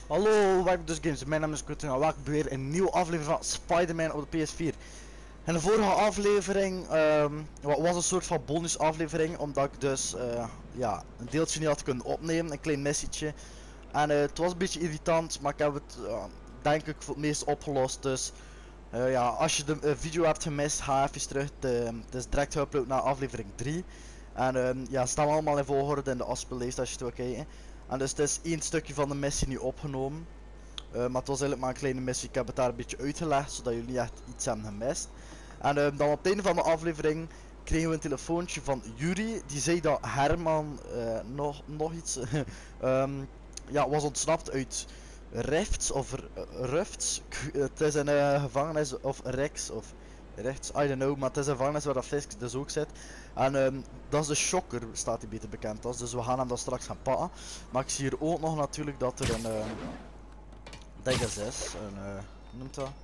Hallo, welkom dus games. Mijn naam is Kurt en welkom weer een nieuwe aflevering van Spider-Man op de PS4. En de vorige aflevering was een soort van bonus aflevering, omdat ik dus ja, een deeltje niet had kunnen opnemen, een klein missietje. En het was een beetje irritant, maar ik heb het denk ik voor het meest opgelost. Dus ja, als je de video hebt gemist, ga even terug. Het is direct geüpload naar aflevering 3. En ja, staan we allemaal in volgorde in de afspeellijst als je het wil kijken. En dus het is één stukje van de missie nu opgenomen. Maar het was eigenlijk maar een kleine missie. Ik heb het daar een beetje uitgelegd, zodat jullie niet echt iets hebben gemist. En dan op het einde van de aflevering kregen we een telefoontje van Yuri. Die zei dat Herman nog iets ja, was ontsnapt uit Rifts of Rufts. Het is een gevangenis of Rex of rechts, I don't know, maar het is een gevangenis waar dat Fisk dus ook zit. En dat is de Shocker, staat hij beter bekend als, dus we gaan hem dan straks gaan pakken. Maar ik zie hier ook nog natuurlijk dat er een dinges is, hoe noemt dat?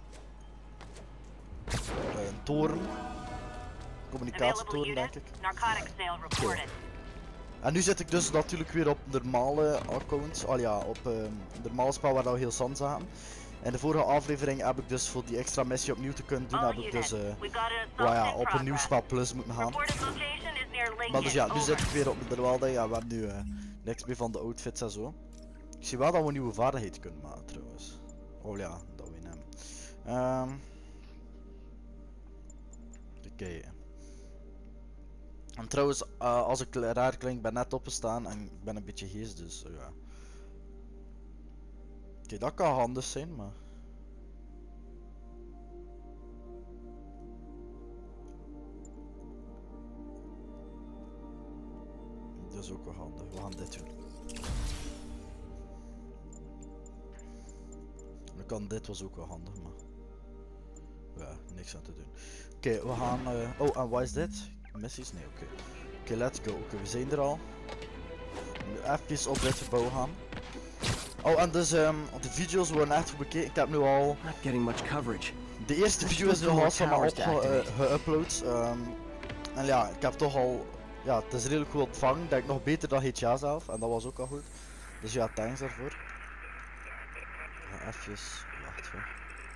Een toren. Communicatietoren, denk ik. Okay. En nu zit ik dus natuurlijk weer op normale accounts, al ja, op een normale spel waar we heel sans zaten. In de vorige aflevering heb ik dus voor die extra missie opnieuw te kunnen doen, heb ik dus ja, op een nieuw spel plus moeten gaan. Maar dus ja, nu zit ik weer op de normale, ja, we hebben nu niks meer van de outfits en zo. Ik zie wel dat we nieuwe vaardigheden kunnen maken trouwens. Oh ja, dat we nemen. Oké. En trouwens, als ik raar klink, ben net opgestaan en ik ben een beetje geest, dus ja. Oké, dat kan handig zijn, maar... Dat is ook wel handig, we gaan dit doen. Dan kan dit was ook wel handig, maar... Ja, niks aan te doen. Oké, we gaan... Oh, en wat is dit? Missies? Nee, oké. Oké, let's go. Oké, we zijn er al. Even op dit gebouw gaan. Oh, en dus de video's worden echt goed bekeken. Ik heb nu al... De eerste video is nu al van mij geüpload. En ja, ik heb toch al... Ja, het is redelijk goed ontvangen. Ik denk nog beter dan GTA zelf. En dat was ook al goed. Dus ja, thanks daarvoor. Ja, even... Wacht hoor.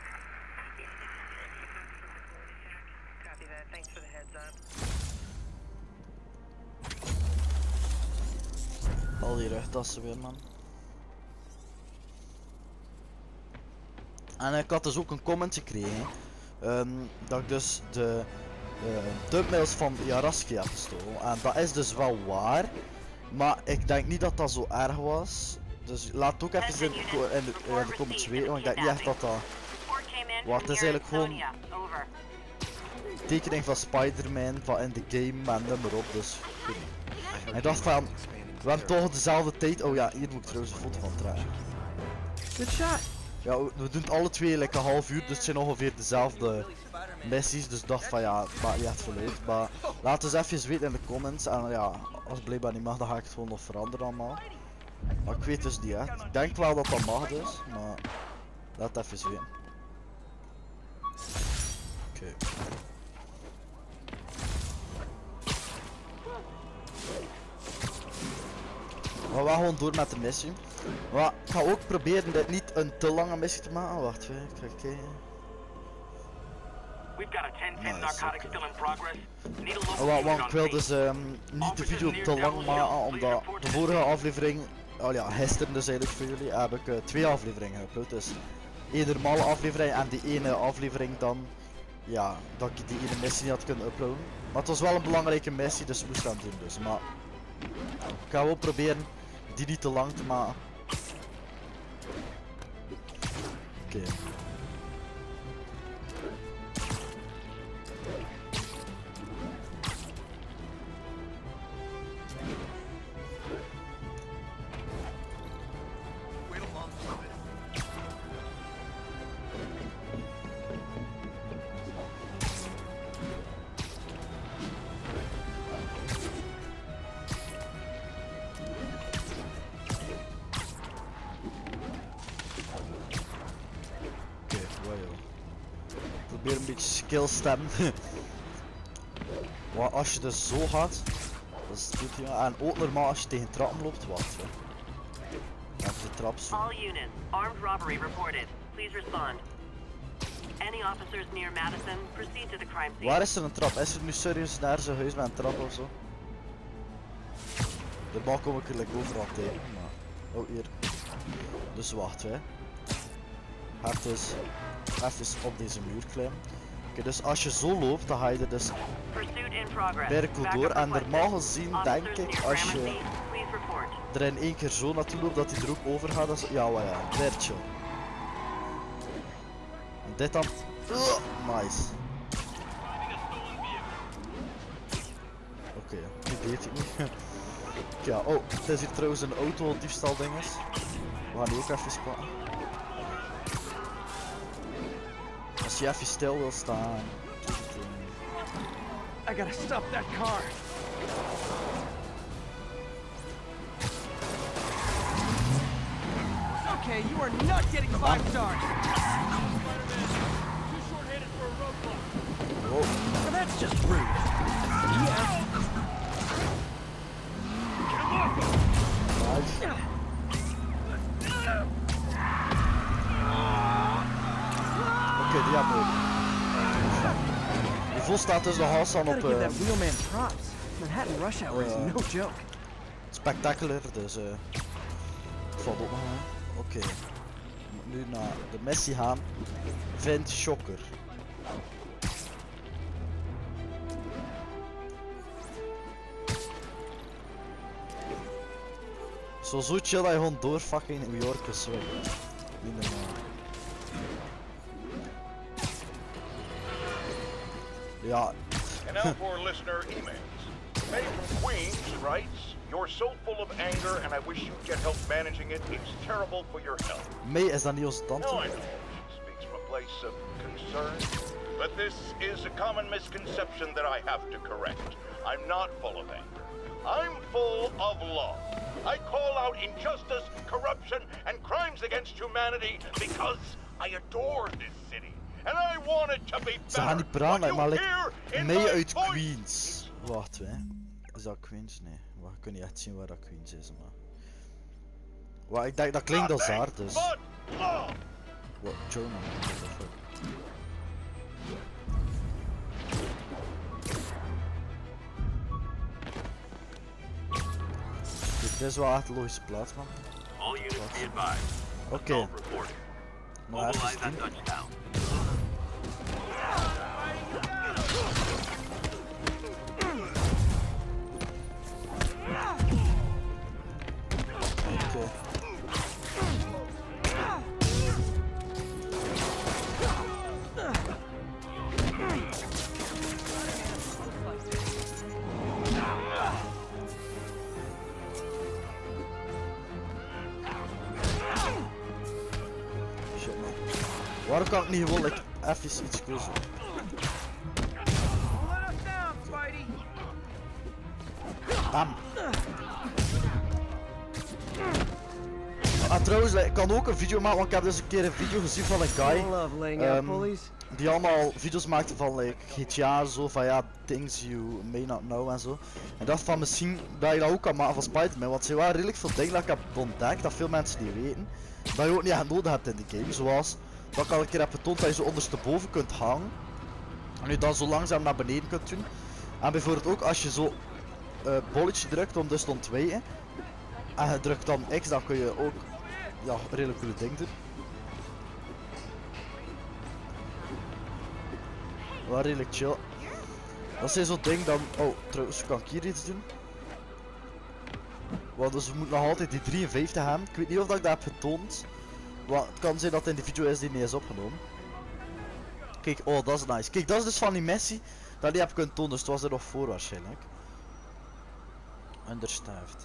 Al die rugtassen weer, man. En ik had dus ook een comment gekregen dat ik dus de thumbnails van Yaraski heb gestolen. En dat is dus wel waar, maar ik denk niet dat dat zo erg was. Dus laat het ook even in de comments weten, want ik denk niet echt dat dat... Wat, het is eigenlijk gewoon tekening van Spider-Man van in de game en nummer op, dus goed. En ik dacht van, we hebben toch dezelfde tijd. Oh ja, hier moet ik trouwens een foto van trekken. Good shot. Ja, we doen het alle twee like een half uur, dus het zijn ongeveer dezelfde missies, dus ik dacht van ja, het maakt niet echt veel uit. Maar laat eens even weten in de comments en ja, als het blijkbaar niet mag, dan ga ik het gewoon nog veranderen allemaal. Maar ik weet dus niet echt. Ik denk wel dat dat mag dus, maar laat het even weten. Oké. We gaan gewoon door met de missie. Maar ik ga ook proberen dit niet een te lange missie te maken. Wacht even, ik ga kijken. Want ik wil dus niet de video te lang maken, omdat de vorige aflevering, oh ja, gisteren dus eigenlijk voor jullie, heb ik 2 afleveringen geüpload. Dus één normale aflevering en die ene aflevering dan, ja, dat ik die ene missie niet had kunnen uploaden. Maar het was wel een belangrijke missie, dus ik moest dat doen dus. Maar ik ga wel proberen die niet te lang te maken. Oké. Probeer een beetje skill stemmen. Maar als je dus zo gaat, dat is goed, ja. En ook normaal als je tegen trappen loopt, wacht. Ja, je trap zo. All units, armed robbery reported. Please respond. Any officers near Madison, proceed to the crime scene. Waar is er een trap? Is er nu serieus naar zijn huis met een trap of zo? Normaal kom ik er like overal tegen, maar... Oh, hier. Dus wacht, hè. Even op deze muur klimmen. Oké, dus als je zo loopt, dan ga je er dus Pursuit in progress. werkelijk door. En normaal gezien denk Officers ik, near als je Gramercy, please report. er in één keer zo naartoe loopt, dat hij er ook over gaat. Dat is... Ja, wel ja, very chill. En dit dan... nice. Oké, die deed ik niet. Ja, oh, het is hier trouwens een auto diefstal dinges. We gaan die ook even spannen. Als je even stil wil staan. I gotta stop that car. Okay, you are not getting 5 stars. Oh, Now that's just rude. Yeah. nice. Oké, die hebben we. Die vol staat dus nog staan Gotta op give that wheelman props. Manhattan rush hour is no joke. spectacular, dus het valt op nog hè. Oké. We moeten nu naar de missie gaan. Vind Shocker. Zo chill dat je gewoon door fucking New York is zo. Niet normaal. Ja, And now for listener emails. May from Queens writes, "You're so full of anger and I wish you'd get help managing it. It's terrible for your health." May is dat niet onze Now I tante? know she speaks from a place of concern, but this is a common misconception that I have to correct. I'm not full of anger. I'm full of love. I call out injustice, corruption, and crimes against humanity because I adore this city. And I want it to be better. Ze gaan niet praten, What maar you like, hear in May my uit voice Queens. Wacht, hè. Is dat Queens? Nee. Wacht, ik kan niet echt zien waar dat Queens is, maar... Wacht, ik denk dat klinkt als nothing haar, dus... but love. Wat, Jonah? What the fuck? Dit is wel echt een logische plaats, man. All units be advised. Oké, Assault reported. nog even Mobilize at zien. Dutchtown. Oké. Shit, man. Waarom kan ik niet gewoon like, even iets closer? Let us down, Spidey. Bam. Ah, trouwens, ik kan ook een video maken, want ik heb dus een keer een video gezien van een guy I love laying out bullies. die allemaal video's maakte van like, GTA, zo van ja, things you may not know en zo. En dacht van misschien dat je dat ook kan maken van Spider-Man, want er waren redelijk veel dingen dat ik heb ontdekt, dat veel mensen niet weten, dat je ook niet echt nodig hebt in de game. Zoals, dat ik al een keer heb getoond dat je zo ondersteboven kunt hangen, en je dan zo langzaam naar beneden kunt doen. En bijvoorbeeld ook als je zo bolletje drukt om dus te ontwijken, en je drukt dan X, dan kun je ook ja, redelijk coole dingen doen. Wel redelijk chill. Dat is zo'n ding dan... Oh, trouwens kan ik hier iets doen? Want dus we moeten nog altijd die 53 hebben. Ik weet niet of dat ik dat heb getoond. Want het kan zijn dat het in die video is die niet is opgenomen. Kijk, oh dat is nice. Kijk, dat is dus van die missie dat die heb kunnen tonen, dus het was er nog voor waarschijnlijk. Understaffed.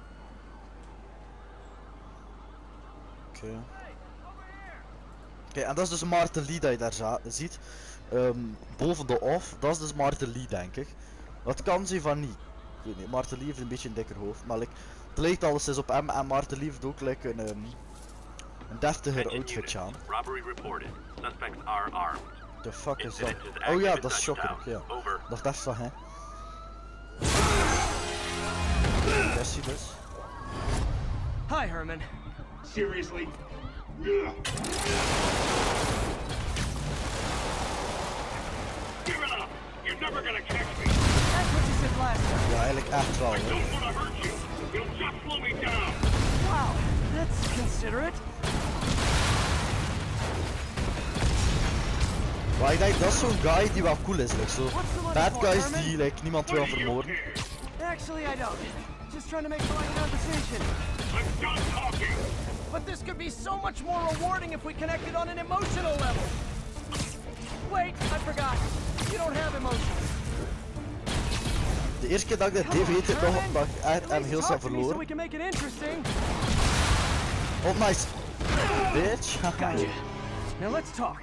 Oké. Oké, en dat is dus Martin Lee dat je daar ziet. Boven de off, dat is dus Martin Lee denk ik. Dat kan zijn van niet. Ik weet niet, Martin Lee heeft een beetje een dikker hoofd, maar like, het lijkt alles eens op hem en Martin Lee heeft ook like, een deftiger Attention outfitje aan. units. Robbery reported. Suspects are armed. The fuck is dat? Incident is Oh ja, active dat is in Shocker, Dutchtown. ja. Over. Dat dacht van hè. Jesse dus. Hi, Herman. Seriously? Give it up! You're never gonna catch me! That's what you said last time. Ja, eigenlijk echt wel, I hè. don't wanna hurt you! You'll just slow me down! Wow, that's considerate. Maar ik denk dat is zo'n guy die wel cool is, like zo. Bad guys die like niemand wil What do you vermoorden. care? Actually, I don't. Just trying to make polite conversation. I'm done talking! But this could be so much more rewarding if we connected on an emotional level. Wait, I forgot. You don't have emotions. De eerste keer dat ik dit deed, weet ik nog dat ik echt en heel snel So verloren. we can make it interesting. Oh, nice. Bitch. Gotcha. Now let's talk.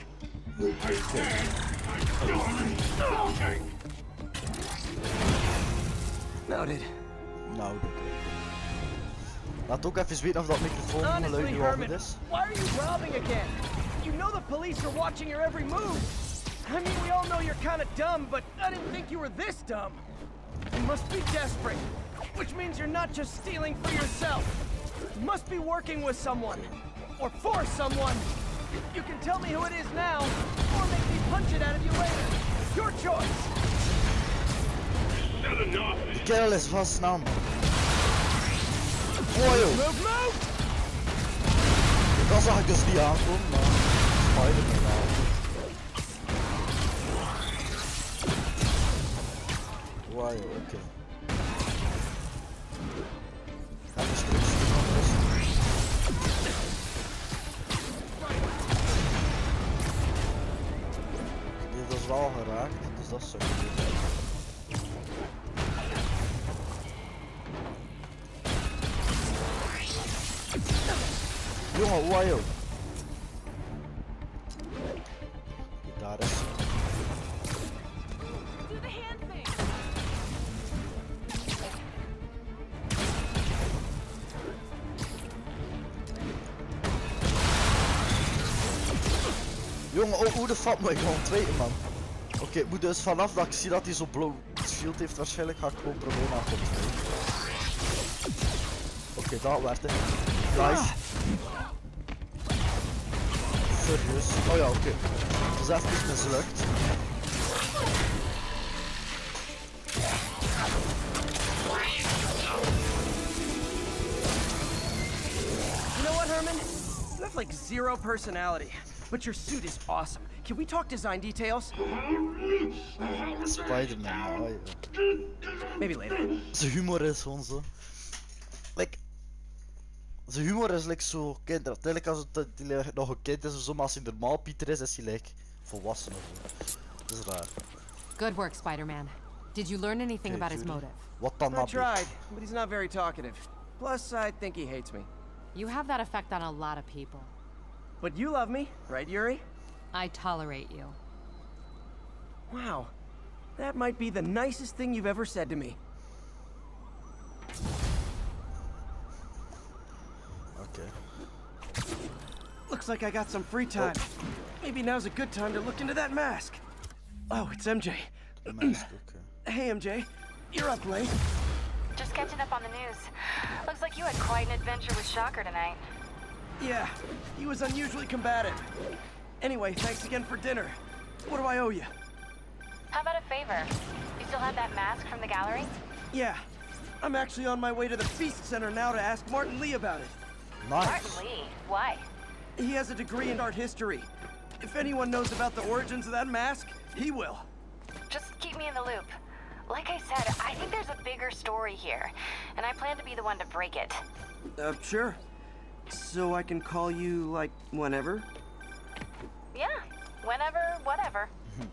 Noted. Nou, oké. Laat ook even weten of dat microfoongeluid Honestly, nu al goed Herman, is. why are you robbing again? You know the police are watching your every move. I mean, we all know you're kind of dumb, but I didn't think you were this dumb. You must be desperate, which means you're not just stealing for yourself. You must be working with someone, or for someone. You can tell me who it is now, or make me punch it out of you later. Your choice. Not enough! Die kerel is vast snel, man. Oh, joh. Move! Dat zag ik dus niet aankomen, maar Spider-Man wel. Wow, joh, oké. Even stukjes anders. Die heeft ons wel geraakt, dus dat is zo goed. Jongen, wow, joh. Daar is ze. Do the hand thing. Jongen, oh, hoe de fuck moet ik gewoon tweede, man? Oké, ik moet dus vanaf dat ik zie dat hij zo blauw shield heeft, waarschijnlijk ga ik gewoon proberen aan te tweede. Oké, dat werd het. Nice. Serieus. Oh ja, oké. Dat is even mislukt. You know what, Herman? You have like zero personality, but your suit is awesome. Can we talk design details? Spider-Man, oh ja. Maybe later. Zijn humor is gewoon zo. Like, zijn humor is like zo kinderachtig. Als het nog een kind is of zo, maar als hij normaal Pieter is hij like volwassen of zo. Dat is raar. Good work, Spider-Man. Did you learn anything about his Judy. motive? Wat dan I nou? tried, but he's not very talkative. Plus, I think he hates me. You have that effect on a lot of people. But you love me, right, Yuri? I tolerate you. Wow. That might be the nicest thing you've ever said to me. Oké. Looks like I got some free time. Maybe now's a good time to look into that mask. Oh, it's MJ. De mask, oké. Hey, MJ. You're up late. Just catching up on the news. Looks like you had quite an adventure with Shocker tonight. Yeah, he was unusually combative. Anyway, thanks again for dinner. What do I owe you? How about a favor? You still have that mask from the gallery? Yeah, I'm actually on my way to the Feast Center now to ask Martin Lee about it. Nice. Martin Lee. Why? He has a degree in art history. If anyone knows about the origins of that mask, he will. Just keep me in the loop. Like I said, I think there's a bigger story here, and I plan to be the one to break it. Sure. So I can call you, like, whenever? Yeah, whenever, whatever.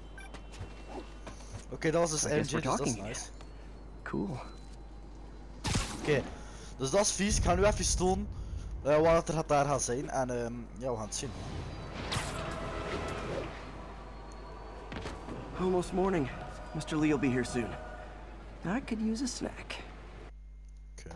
Oké, dat was dus I guess MJ, we're dus dat is talking nice. Cool. Oké, dus dat is vies. Ik ga nu even tonen wat er daar gaat zijn en ja, we gaan het zien. Almost morning. Mr. Lee will be here soon. I could use a snack. Oké.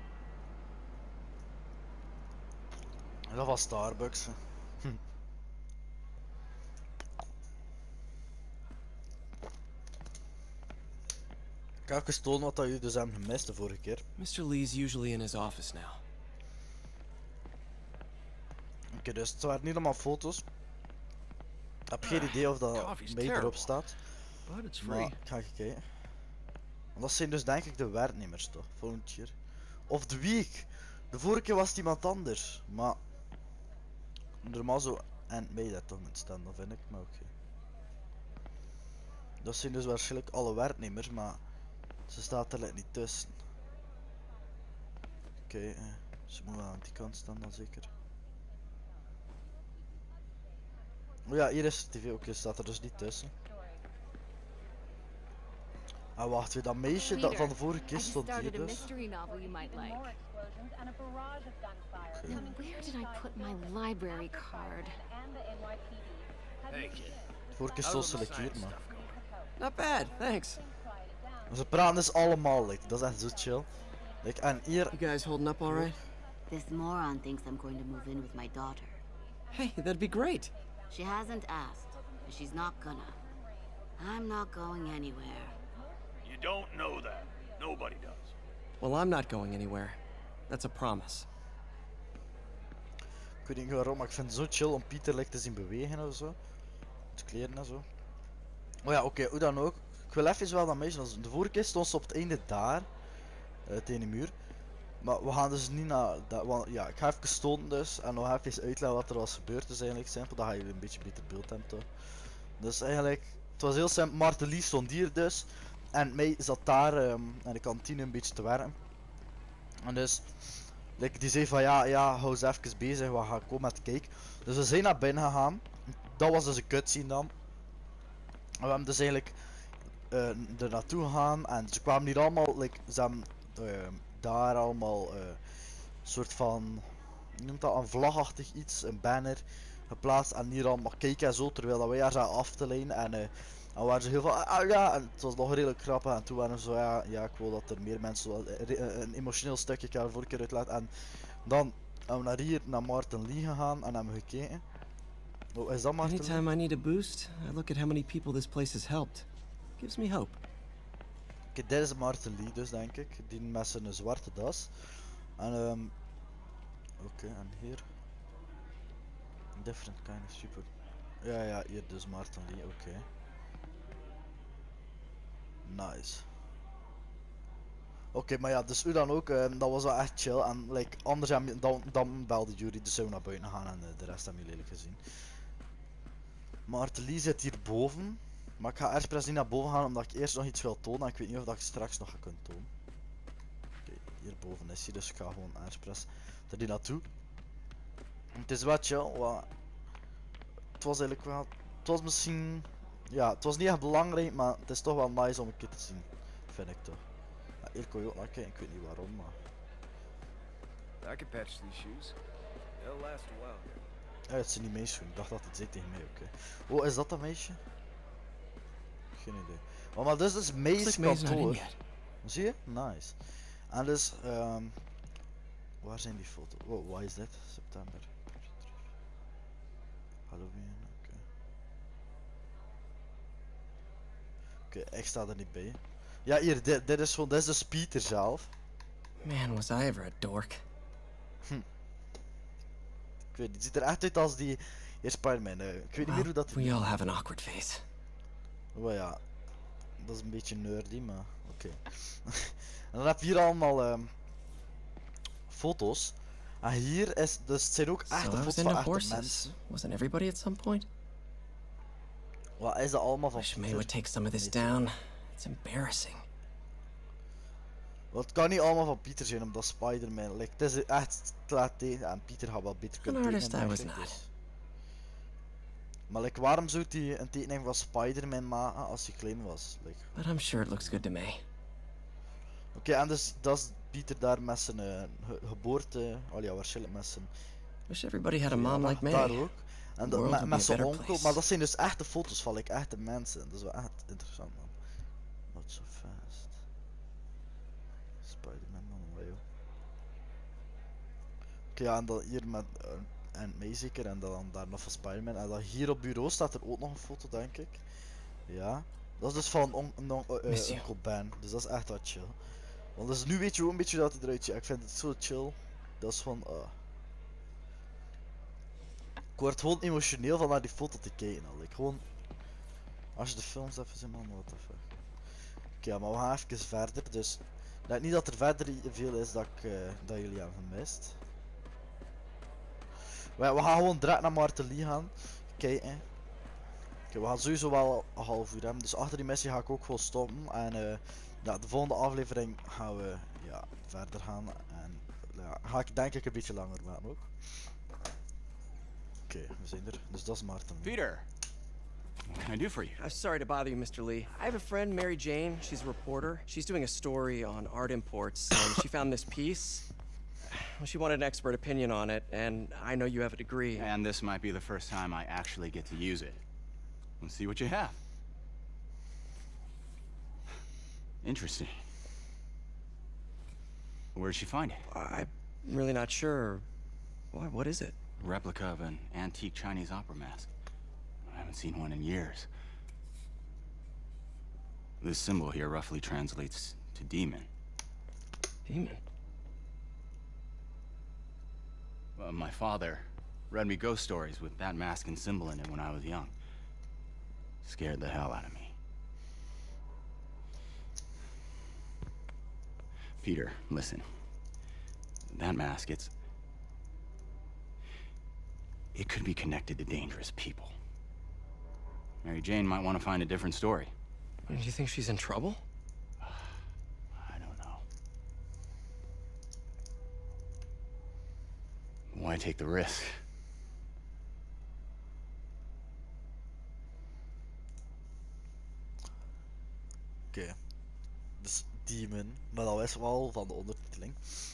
Dat was Starbucks. Ik ga even tonen wat dat jullie dus hebben gemist de vorige keer. Mr. Lee's usually in his office now. Oké, dus het waren niet allemaal foto's. Ik heb geen idee of dat Coffee's mee erop terrible. staat. But it's Maar free. ik ga even kijken. Want dat zijn dus denk ik de werknemers toch, volgend jaar. Of de week. De vorige keer was het iemand anders. Maar normaal zo en mij daar toch moet staan, dat vind ik, maar oké. Dat zijn dus waarschijnlijk alle werknemers, maar ze staat er niet tussen. Oké, ze moet wel aan die kant staan dan zeker. Oh ja, hier is de tv, oké, staat er dus niet tussen. Ah wacht, weer dat meisje dat van de vorige keer stond hier dus. mystery novel you might like. More explosions and a barrage of gunfire. Now, where did I put my library card? And the NYPD. Hey, kid. De vorige keer stond ze like hier, maar. Not bad, thanks. Ze praten dus allemaal, like, dat is echt zo chill. Like, en hier, You guys holding up all right? This moron thinks I'm going to move in with my daughter. Hey, that'd be great. She hasn't asked, and she's not gonna. I'm not going anywhere. You don't know that. Nobody does. Well, I'm not going anywhere. That's a promise. ik weet niet waarom, maar ik vind het zo chill om Pieter like, te zien bewegen of zo. Met kleren en zo. Oh ja, oké, hoe dan ook. Ik wil even wel dat meisje, als de vorige keer stond ze op het einde daar, tegen de muur. Maar we gaan dus niet naar dat, want ja, ik ga even stoten dus en nog even uitleggen wat er was gebeurd is eigenlijk simpel, dat ga je een beetje beter beeld hebben toch. Dus eigenlijk, het was heel simpel, Martelie stond hier dus en mij zat daar in de kantine een beetje te werken. En dus, like, die zei van ja, hou eens even bezig, we gaan komen met kijken. Dus we zijn naar binnen gegaan, dat was dus een cutscene dan. En we hebben dus eigenlijk er naartoe gegaan en ze kwamen hier allemaal, like, ze hebben daar allemaal soort van, hoe noemt dat, een vlagachtig iets, een banner geplaatst en hier allemaal kijken en zo, terwijl dat wij daar zaten af te lijnen en dan waren ze heel van, ja, en het was nog redelijk grappig en toen waren we zo, ja, ik wil dat er meer mensen een emotioneel stukje, ik ga er vorige keer uitlaten en dan hebben we naar hier, naar Martin Lee gegaan en hebben we gekeken. Oh, is dat Martin Lee? Anytime I need a boost, I look at how many people this place has helped. Gives me hope. Oké, dit is Martin Lee dus denk ik, die met zijn zwarte das. En oké, en hier. Different kind of super. Ja, hier dus Martin Lee, oké. Nice. Oké, maar ja, dus u dan ook, dat was wel echt chill. En like, anders dan belde Jury, dus zou naar buiten gaan en de rest hebben jullie gezien. Martin Lee zit hier boven. Maar ik ga expres niet naar boven gaan omdat ik eerst nog iets wil tonen en ik weet niet of dat ik straks nog ga kunnen tonen. Oké, hierboven is hij, dus ik ga gewoon expres er die naartoe. Het is wel chill, het was eigenlijk wel, het was misschien, ja, het was niet echt belangrijk, maar het is toch wel nice om een keer te zien, vind ik toch. Ja, hier kon je ook naar kijken, ik weet niet waarom, maar... I can patch these shoes. They'll last a while here. Ja, het zijn niet mijn schoenen, ik dacht dat het zei tegen mij, oké. Oh, is dat meisje? Geen idee. Oh, maar dit is May's kantoor. Zie je? Nice. En dus, waar zijn die foto's? Wow, wat is dit? September. Halloween, oké. Oké, ik sta er niet bij. Ja, hier, dit is gewoon, dit is dus Peter zelf. Man, was I ever a dork. Ik weet niet, het ziet er echt uit als die Spider-Man. Ik weet niet meer hoe dat... We all have an awkward face. Oh ja, dat is een beetje nerdy, maar oké. En dan heb je hier allemaal foto's. En hier is, dus het zijn ook echte So I was foto's into van echte horses. mensen. Wasn't everybody at some point? Wat is dat allemaal van Wish May Peter? would take some of this down. It's embarrassing. Want het kan niet allemaal van Peter zijn, omdat Spider-Man, like, het is echt klaar tegen en Peter gaat wel beter kunnen An artist tekenen, I denk was ik, not. dus. Maar like, waarom zou hij een tekening van Spider-Man maken als hij klein was? Like. But I'm sure it looks good to me. Oké, en dus dat is Peter daar met zijn geboorte, oh ja, waarschijnlijk met zijn Wish everybody had a mom like me. daar ook. En The world would be met a zijn better onkel, place. maar dat zijn dus echte foto's van like, echte mensen. Dat is wel echt interessant, man. Not so fast. Spider-Man, man, wow. Oké, ja, en dan hier met en mij zeker, en dan daar nog van Spider-Man. En dan hier op bureau staat er ook nog een foto, denk ik. Ja. Dat is dus van Miss you. Uncle Ben, dus dat is echt wat chill. Want dus nu weet je ook een beetje hoe dat hij eruit ziet. Ik vind het zo chill. Dat is van. Ik word gewoon emotioneel van naar die foto te kijken. Al. Like, gewoon. Als je de films even ziet, man, what the fuck. Oké, maar we gaan even verder. Dus. Ik denk niet dat er verder veel is dat jullie hebben gemist. We gaan gewoon direct naar Martelly gaan. Kijken. Oké, we gaan sowieso wel een half uur hebben. Dus achter die missie ga ik ook gewoon stoppen. En ja, de volgende aflevering gaan we ja, verder gaan. En ja, ga ik denk ik een beetje langer maken ook. Oké, we zijn er. Dus dat is Martelly. Peter, what can I do for you? I'm sorry to bother you, Mr. Lee. I have a friend, Mary Jane. She's a reporter. She's doing a story on art imports, and she found this piece. Well, she wanted an expert opinion on it, and I know you have a degree. And this might be the first time I actually get to use it. Let's see what you have. Interesting. Where'd she find it? I'm really not sure. What is it? A replica of an antique Chinese opera mask. I haven't seen one in years. This symbol here roughly translates to demon. Demon? My father read me ghost stories with that mask and symbol in it when I was young. Scared the hell out of me. Peter, listen. That mask, it could be connected to dangerous people. Mary Jane might want to find a different story. Do you think she's in trouble? I don't know. Why take the risk? Oké. Dus Demon, maar dat wisten we al van de ondertiteling.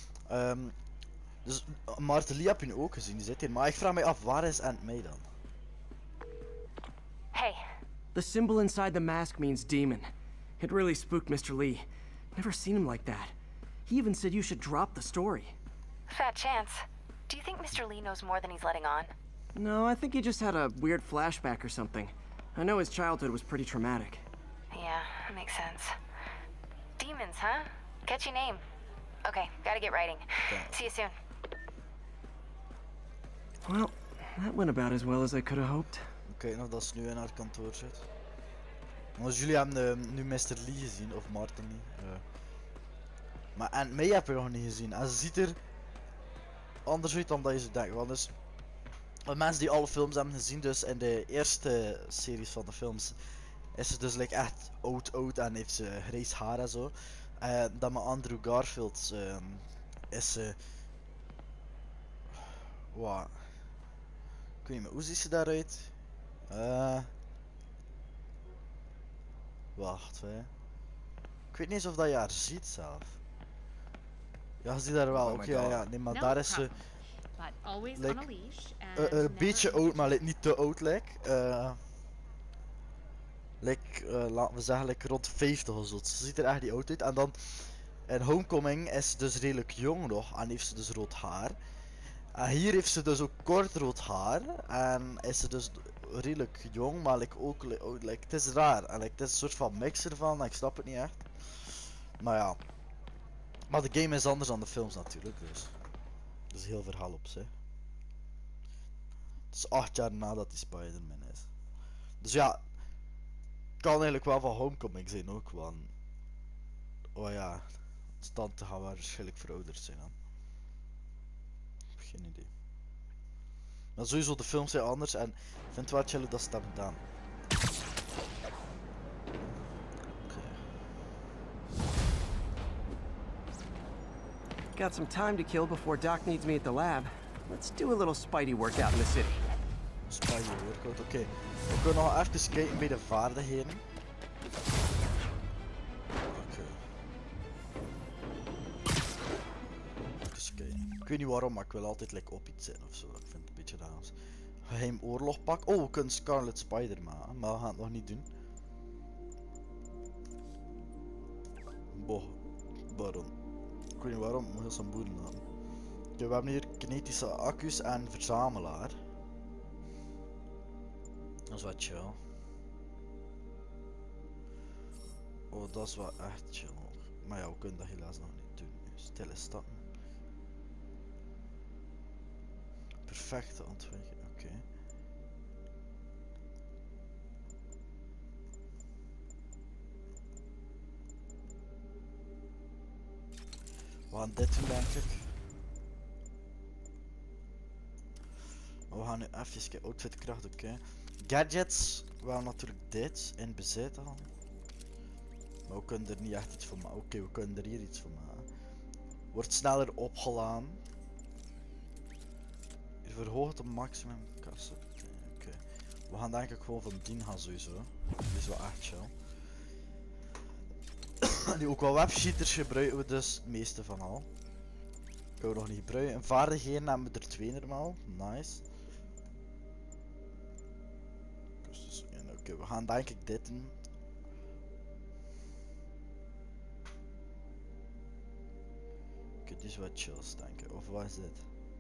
Dus Martelly heb je nu ook gezien, die zit hier. Maar ik vraag me af, waar is Aunt May dan? Hey, The symbol inside the mask means demon. It really spooked Mr. Lee. Never seen him like that. He even said you should drop the story. fat chance. Do you think Mr. Lee knows more than he's letting on? No, I think he just had a weird flashback or something. I know his childhood was pretty traumatic. Yeah, that makes sense. Demons, huh? Catchy name. Okay, gotta get writing. See you soon. Well, that went about as well as I could have hoped. Kijk of dat ze nu in haar kantoor zit. Want jullie hebben nu Mr. Lee gezien, of Martin Lee. Maar Aunt May heb je nog niet gezien. En ze ziet er anders uit dan dat je ze denkt. Want dus, de mensen die alle films hebben gezien, dus in de eerste series van de films, is ze dus like echt oud en heeft ze grijs haar en zo. Dan met Andrew Garfield is ze... Wat? Ik weet niet meer, hoe ziet ze daaruit? Wacht, hè. Ik weet niet eens of dat je haar ziet zelf. Ja, je ziet daar wel, oké, ja, nee, maar daar is ze... Een beetje oud, maar niet te oud, laten we zeggen, rond 50 of zo. Ze ziet er echt niet oud uit. En dan, in Homecoming is ze dus redelijk jong nog, en heeft ze dus rood haar. En hier heeft ze dus ook kort rood haar, en is ze dus redelijk jong, maar ook het is raar. En het is een soort van mix ervan, en ik snap het niet echt. Maar ja. Maar de game is anders dan de films natuurlijk, dus. Dat is heel verhaal op zich. Het is 8 jaar nadat hij Spider-Man is. Dus ja. Kan eigenlijk wel van Homecoming zijn ook, want... Oh ja. Tante gaan waarschijnlijk verouderd zijn dan. Geen idee. Maar sowieso, de films zijn anders en ik vind het wel chill dat ze dat hebben gedaan. Got some time to kill before Doc needs me at the lab. Let's do a little Spidey workout in the city. Spidey workout, oké. We kunnen nog even kijken bij de vaardigheden. Ik weet niet waarom, maar ik wil altijd op iets zijn ofzo. Ik vind het een beetje raar. Geheim oorlogpak. Oh, we kunnen Scarlet Spider maken, maar we gaan het nog niet doen. Boh, waarom? Ik weet niet waarom, maar heel zo'n boerennaam. Oké, we hebben hier kinetische accu's en verzamelaar. Dat is wat chill. Oh, dat is wel echt chill. Maar ja, we kunnen dat helaas nog niet doen. Stille stappen. Perfecte ontwikkeling, oké. We gaan dit doen, denk ik. We gaan nu even kijken. Outfitkracht, oké. Gadgets, we gaan natuurlijk dit in bezit al. Maar we kunnen er niet echt iets van maken. Oké, we kunnen er hier iets van maken. Wordt sneller opgeladen. Hier verhoogt de maximum kassen. Oké. We gaan denk ik gewoon van 10 gaan sowieso. Die is wel echt chill. Die ook wel websheeters gebruiken we dus het meeste van al. Kunnen we nog niet gebruiken. En vaardigheden hebben we er 2 normaal. Nice. Dus, oké, we gaan denk ik dit doen. Oké, die is wat chills denk ik. Of wat is dit?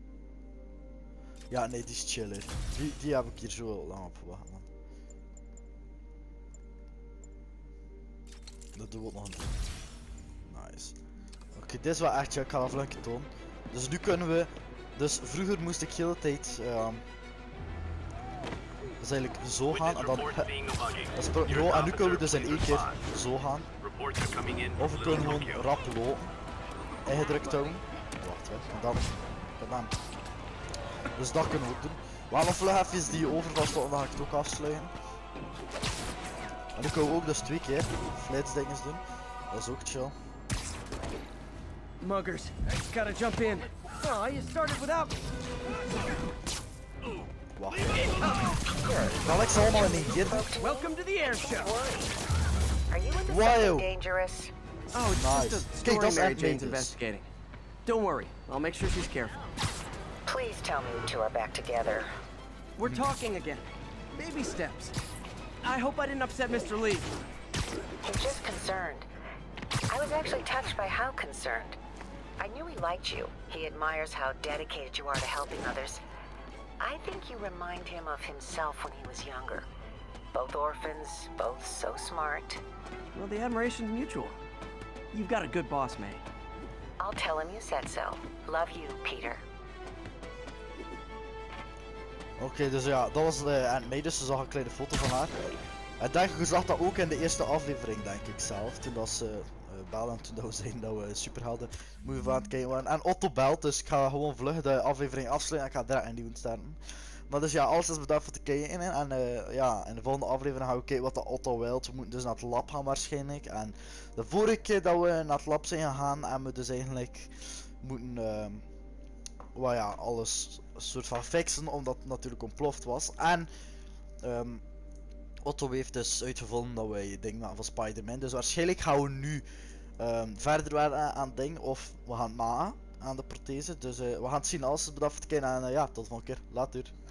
Ja, nee, die is chiller. Die heb ik hier zo lang op gewacht, man. Dat doen we ook nog een ding. Nice. Oké, dit is wel echt chill. Ik ga dat even tonen. Dus nu kunnen we... Dus vroeger moest ik de hele tijd... dus eigenlijk zo gaan en dan... Dat is pro en nu kunnen we dus in één keer zo gaan. Of we kunnen gewoon rap lopen. Ingedrukt houden. Wacht, hè. En dan... Dus dat kunnen we ook doen. We gaan nog vlug even die overvast en dan ga ik het ook afsluiten. En nu kunnen we ook dus 2 keer flitsdinges doen. Dat is ook chill. Muggers, I gotta jump in. Oh, you started without. Wacht. Kan ik ze allemaal in één keer? Welcome to the air show. Are you into Wow. something dangerous? Oh, it's Nice. just a Kijk, story dat is Mary echt Jane's netjes. investigating. Don't worry, I'll make sure she's careful. Please tell me you two are back together. We're talking again. Baby steps. I hope I didn't upset Mr. Lee. I'm just concerned. I was actually touched by how concerned. I knew he liked you. He admires how dedicated you are to helping others. I think you remind him of himself when he was younger. Both orphans, both so smart. Well, the admiration's mutual. You've got a good boss, May. I'll tell him you said so. Love you, Peter. Oké, dus ja, dat was Aunt May, dus ze zag een kleine foto van haar. En denk ik, je zag dat ook in de eerste aflevering, denk ik zelf. Toen dat ze bellen en toen dat we zeiden dat we superhelden movie aan het kijken waren. En Otto belt, dus ik ga gewoon vlug de aflevering afsluiten en ik ga direct een nieuwe starten. Maar dus ja, alles is bedankt voor het kijken. En ja, in de volgende aflevering gaan we kijken wat de Otto wil. We moeten dus naar het lab gaan waarschijnlijk. En de vorige keer dat we naar het lab zijn gegaan, hebben we dus eigenlijk moeten... well, ja, alles een soort van fixen, omdat het natuurlijk ontploft was. En Otto heeft dus uitgevonden dat wij dingen maken van Spider-Man. Dus waarschijnlijk gaan we nu verder werken aan het ding, of we gaan het maken aan de prothese. Dus we gaan het zien. Alles is bedankt voor het kijken en ja, tot de volgende keer. Later.